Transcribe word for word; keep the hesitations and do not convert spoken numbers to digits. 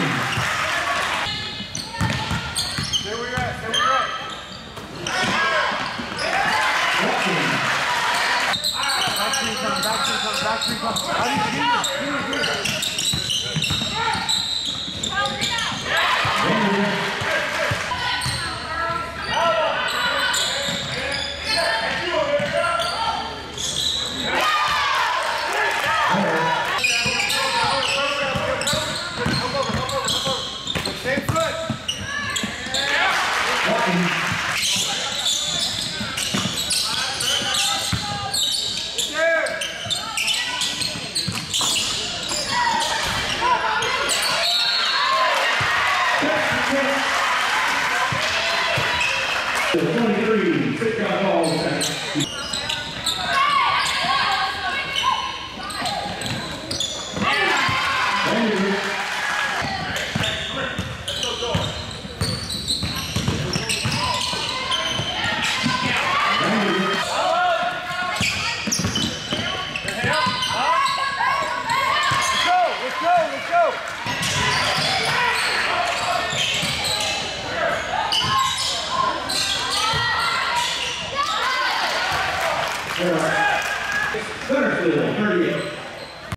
Stay where you're at, stay where you're at. Back three, come, back three, come, back three, come.